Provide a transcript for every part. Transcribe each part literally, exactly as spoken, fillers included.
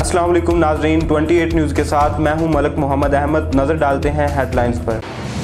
अस्सलाम वालेकुम नाजरीन, अट्ठाईस न्यूज़ के साथ मैं हूं मलक मोहम्मद अहमद। नजर डालते हैं हेडलाइंस पर।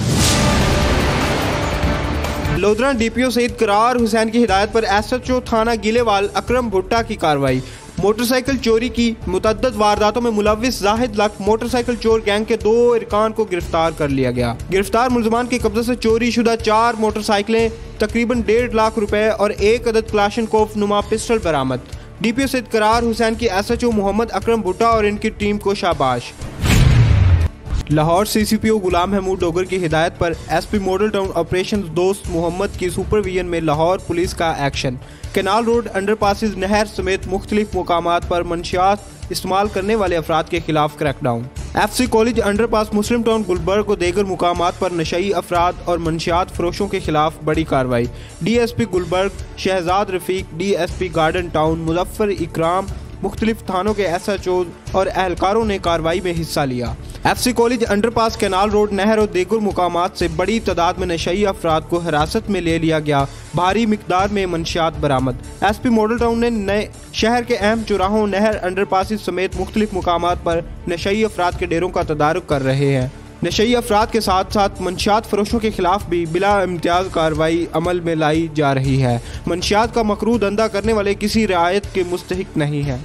लोधरा डीपीओ सईद करार हुसैन की हिदायत पर एसएचओ थाना गिलेवाल अकरम भुट्टा की कार्रवाई। मोटरसाइकिल चोरी की मुतअद्दिद वारदातों में मुलविस जाहिद लक मोटरसाइकिल चोर गैंग के दो इरकान को गिरफ्तार कर लिया गया। गिरफ्तार मुलजमान के कब्जे से चोरी शुदा चार मोटरसाइकिलें, तकरीबन डेढ़ लाख रुपए और एक अदद क्लाशनकोफ नुमा पिस्टल बरामद। डीपीओ सईद करार हुसैन की एसएचओ मोहम्मद अकरम भुट्टा और इनकी टीम को शाबाश। लाहौर सीसीपीओ गुलाम महमूद डोगर की हिदायत पर एसपी मॉडल टाउन ऑपरेशन दोस्त मोहम्मद की सुपरविजन में लाहौर पुलिस का एक्शन। कैनाल रोड, अंडरपासेस, नहर समेत मुख्तलिफ मुकामात पर मंशियात इस्तेमाल करने वाले अफराद के खिलाफ crackdown. F C college underpass, Muslim Town, Gulberg और दीगर मुकामात पर नशई अफराद और मंशियात फरोशों के खिलाफ बड़ी कार्रवाई। D S P Gulberg Shahzad Rafiq, D S P Garden Town Muzaffar Ikram, मुख्तलिफ थानों के एस एच ओ और एहलकारों ने कार्रवाई में हिस्सा लिया। F C college underpass, canal road, नहर और दीगर मुकामात से बड़ी तादाद में नशई अफराद को हिरासत में ले लिया गया। भारी मिकदार में मंशियात बरामद। एस पी मॉडल टाउन ने नए शहर के अहम चौराहों, नहर, अंडरपासिस समेत मुख्तलिफ मुकामात पर नशई अफराद के डेरों का तदारुक कर रहे हैं। नशई अफराद के साथ साथ मंशियात फरोशों के खिलाफ भी बिला इम्तियाज कार्रवाई अमल में लाई जा रही है। मंशियात का मकरू धंधा करने वाले किसी रियायत के मुस्तहिक नहीं है।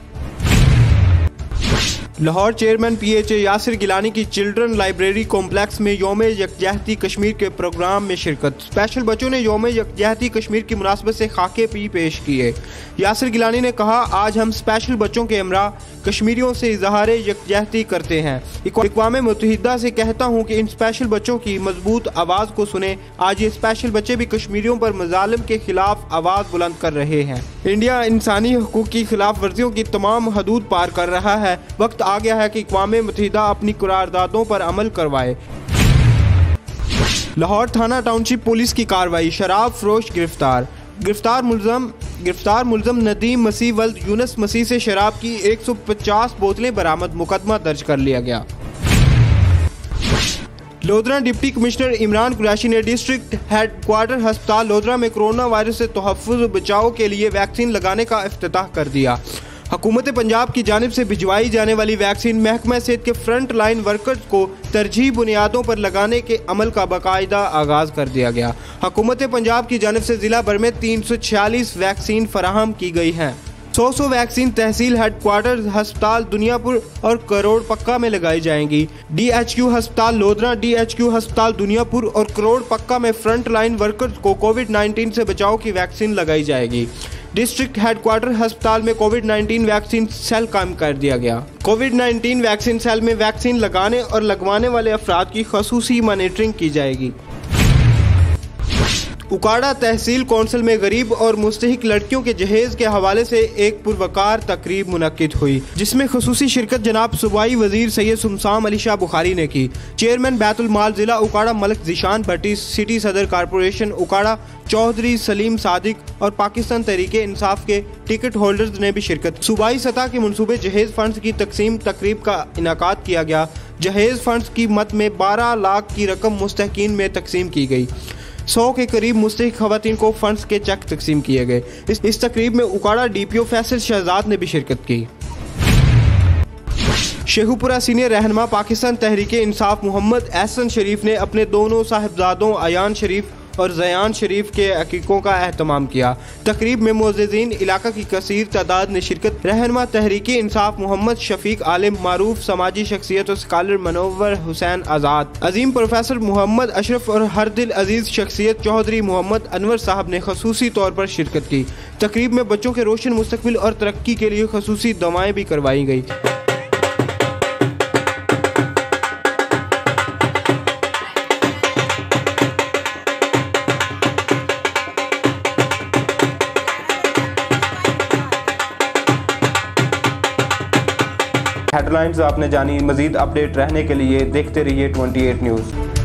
Lahore chairman P H A Yasir Gilani की चिल्ड्रन लाइब्रेरी कॉम्प्लेक्स में योम यकजहती कश्मीर के प्रोग्राम में शिरकत। स्पेशल बच्चों ने योम यकजहती कश्मीर की मुनासबत से खाके भी पेश किए। यासिर गिलानी ने कहा, आज हम स्पेशल बच्चों के हमरा कश्मीरियों से इजहार यकजहती करते हैं। अक़वाम मुत्तहिदा से कहता हूँ कि इन स्पेशल बच्चों की मजबूत आवाज़ को सुने। आज ये स्पेशल बच्चे भी कश्मीरियों पर मजालिम के खिलाफ आवाज़ बुलंद कर रहे हैं। इंडिया इंसानी हकूक़ की खिलाफ वर्जियों की तमाम हदूद पार कर रहा है। वक्त आ गया है कि अक़वाम मुत्तहिदा अपनी करारदादों पर अमल करवाए। लाहौर थाना टाउनशिप पुलिस की कार्रवाई। शराब फरोश गिरफ्तार। गिरफ्तार मुलजम गिरफ्तार मुलजम नदीम मसीह वल्द यूनस मसीह से शराब की एक सौ पचास बोतलें बरामद। मुकदमा दर्ज कर लिया गया। लोधरा डिप्टी कमिश्नर इमरान कुरैशी ने डिस्ट्रिक्ट हेडक्वार्टर अस्पताल लोधरा में कोरोना वायरस से तहफ़्फ़ुज़ बचाव के लिए वैक्सीन लगाने का इफ्तिताह कर दिया। हुकूमत पंजाब की जानिब से भिजवाई जाने वाली वैक्सीन महकमा सेहत के फ्रंट लाइन वर्कर्स को तरजीही बुनियादों पर लगाने के अमल का बाकायदा आगाज़ कर दिया गया। हुकूमत पंजाब की जानिब से ज़िला भर में तीन सौ छियालीस वैक्सीन फराहम की गई हैं। सौ सौ वैक्सीन तहसील हेडक्वार्टर अस्पताल दुनियापुर और करोड़ पक्का में लगाई जाएंगी। डी एच क्यू अस्पताल लोधरा, डी एच क्यू अस्पताल दुनियापुर और करोड़ पक्का में फ्रंट लाइन वर्कर्स को कोविड नाइन्टीन से बचाव की वैक्सीन लगाई जाएगी। डिस्ट्रिक्ट हेडक्वार्टर अस्पताल में कोविड नाइन्टीन वैक्सीन सेल कायम कर दिया गया। कोविड नाइन्टीन वैक्सीन सेल में वैक्सीन लगाने और लगवाने वाले अफराद की खसूसी मॉनिटरिंग की जाएगी। उकाड़ा तहसील कौंसिल में गरीब और मुस्तहिक लड़कियों के जहेज के हवाले से एक पुरवकार तकरीब मुनक्किद हुई, जिसमें खुसूसी शिरकत जनाब सूबाई वजीर सैयद सुमसाम अली शाह बुखारी ने की। चेयरमैन बैतुल माल जिला उकाड़ा मलक जिशान भट्टी, सिटी सदर कारपोरेशन उकाड़ा चौधरी सलीम सादिक और पाकिस्तान तहरीके इंसाफ के टिकट होल्डर्स ने भी शिरकत। सूबाई सतह के मनसूबे जहेज फंड्स की तकसीम तकरीब का इनाकाद किया गया। जहेज फंड्स की मद में बारह लाख की रकम मुस्तहकीन में तकसीम की गई। सौ के करीब मुस्तहिक खवातीन को फंड्स के चेक तकसीम किए गए। इस, इस तकरीब में उकाड़ा डीपीओ फैसल शहजाद ने भी शिरकत की। शेखुपुरा सीनियर रहनुमा पाकिस्तान तहरीके इंसाफ मोहम्मद एहसन शरीफ ने अपने दोनों साहिबजादों अयान शरीफ और जयान शरीफ के अकीकों का एहतमाम किया। तकरीब में मोअज़्ज़िज़ीन इलाका की कसीर तादाद ने शिरकत। रहनुमा तहरीके इंसाफ मोहम्मद शफीक आलिम, मारूफ समाजी शख्सियत और स्कॉलर मनोवर हुसैन आज़ाद, अजीम प्रोफेसर मोहम्मद अशरफ और हर दिल अजीज शख्सियत चौधरी मोहम्मद अनवर साहब ने खसूसी तौर पर शिरकत की। तकरीब में बच्चों के रोशन मुस्तकबिल और तरक्की के लिए खसूसी दवाएँ भी करवाई गई। हेडलाइंस आपने जानी। मजीद अपडेट रहने के लिए देखते रहिए अट्ठाईस न्यूज़।